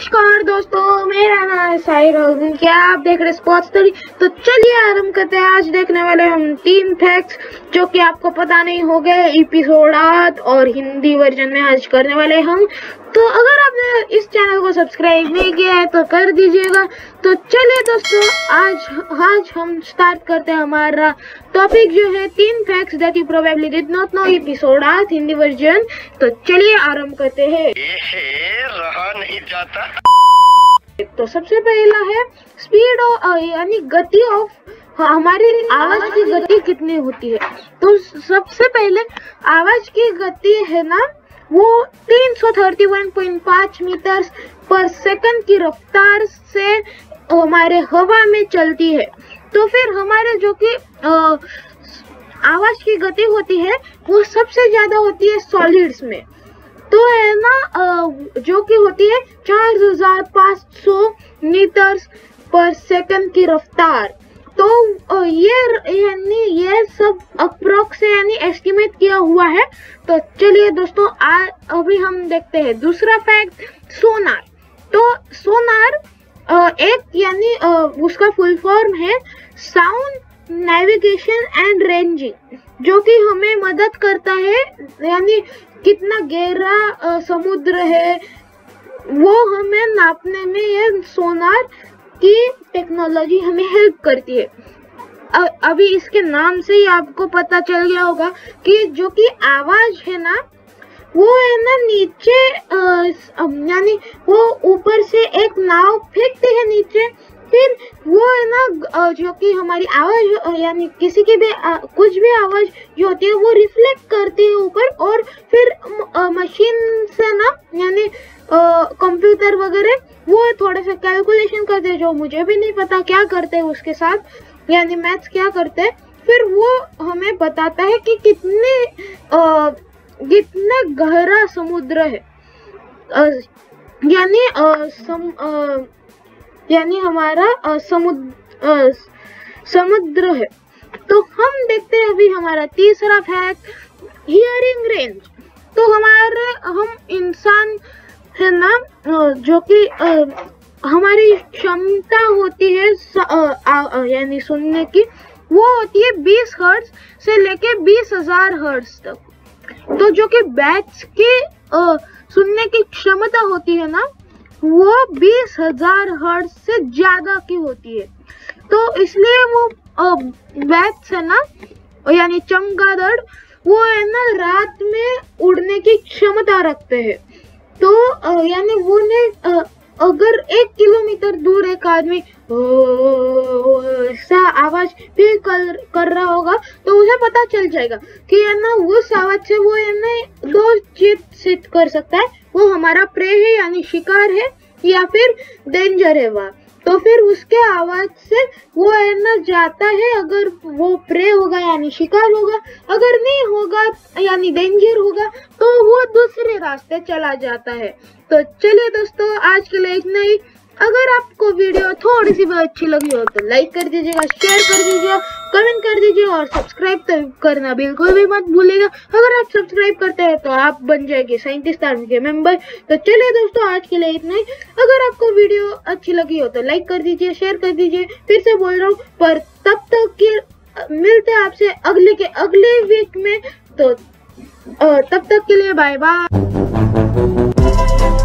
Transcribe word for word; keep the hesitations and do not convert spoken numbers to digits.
नमस्कार दोस्तों, मेरा नाम है साहिर। क्या आप देख रहे स्पोर्ट्स स्टोरी? तो चलिए आरंभ करते हैं। आज देखने वाले हम तीन फैक्ट्स जो कि आपको पता नहीं हो गए एपिसोड आठ और हिंदी वर्जन में आज करने वाले हम। तो अगर आपने इस चैनल को सब्सक्राइब नहीं किया है तो कर दीजिएगा। तो चलिए दोस्तों, आज आज हम स्टार्ट करते हैं हमारा टॉपिक जो है तीन facts that you probably did not know episode आठ हिंदी वर्जन। तो चलिए आरंभ करते हैं। रहा नहीं जाता। तो सबसे पहला है स्पीड यानी गति ऑफ हमारी आवाज की गति कितनी होती है। तो सबसे पहले आवाज की गति है ना, वो तीन सौ इकतीस पॉइंट पाँच मीटर पर सेकंड की रफ्तार से हमारे हवा में चलती है। तो फिर हमारे जो कि आवाज की गति होती है वो सबसे ज्यादा होती है सॉलिड्स में। तो है ना जो कि होती है चार हजार पाँच सौ मीटर पर सेकंड की रफ्तार। तो ये यानी ये सब अप्रोक्स यानी एस्टिमेट किया हुआ है। तो चलिए दोस्तों, आ, अभी हम देखते हैं दूसरा फैक्ट, सोनार। तो सोनार एक यानी उसका फुल फॉर्म है साउंड नेविगेशन एंड रेंजिंग, जो कि हमें मदद करता है यानी कितना गहरा समुद्र है वो हमें नापने में ये सोनार की टेक्नोलॉजी हमें हेल्प करती है। अभी इसके नाम से ही आपको पता चल गया होगा कि जो कि आवाज है ना वो है ना नीचे यानी वो ऊपर से एक नाव फेंकती है नीचे, फिर वो है ना जो कि हमारी आवाज यानी किसी की भी आ, कुछ भी आवाज जो होती है वो रिफ्लेक्ट करती है ऊपर, और फिर मशीन से ना यानी कंप्यूटर वगैरह वो थोड़े से कैलकुलेशन करते हैं, जो मुझे भी नहीं पता क्या करते हैं उसके साथ यानी मैथ्स क्या करते हैं। फिर वो हमें बताता है कि कितने आ, कितने गहरा समुद्र है यानी सम आ, यानी हमारा समुद्र समुद्र है। तो हम देखते हैं अभी हमारा तीसरा फैक्ट, हियरिंग रेंज। तो हमारे हम इंसान है ना जो कि हमारी क्षमता होती है यानी सुनने की, वो होती है बीस हर्ट्ज से लेके बीस हजार हर्ट्ज तक। तो जो कि बैट्स की आ, सुनने की क्षमता होती है ना वो बीस हजार हर्ट्ज से ज्यादा की होती है। तो इसलिए वो बैट्स है ना यानी चमगादड़ वो है ना रात में उड़ने की क्षमता रखते हैं। तो यानी वो ने अगर एक किलोमीटर दूर एक आदमी ऐसा आवाज फिर कर, कर रहा होगा तो उसे पता चल जाएगा कि है ना उस आवाज से वो है ना दो चीज सिद्ध कर सकता है, वो हमारा प्रे है यानी शिकार है या फिर डेंजर है वह। तो फिर उसके आवाज से वो है ना जाता है, अगर वो प्रे होगा यानी शिकार होगा, अगर नहीं होगा यानी डेंजर होगा तो वो दूसरे रास्ते चला जाता है। तो चलिए दोस्तों, आज के लिए इतना ही। अगर आपको वीडियो थोड़ी सी भी अच्छी लगी हो तो लाइक कर दीजिएगा, शेयर कर दीजिएगा, कमेंट कर दीजिए और सब्सक्राइब तो करना बिल्कुल भी मत भूलिएगा। अगर आप सब्सक्राइब करते हैं तो आप बन जाएंगे साइंटिस्ट आर्मी के मेंबर। तो चलिए दोस्तों, आज के लिए इतना ही। अगर आपको वीडियो अच्छी लगी हो तो लाइक कर दीजिए, शेयर कर दीजिए, फिर से बोल रहा हूँ। पर तब तक के मिलते हैं आपसे अगले के अगले वीक में। तो तब तक के लिए बाय बाय।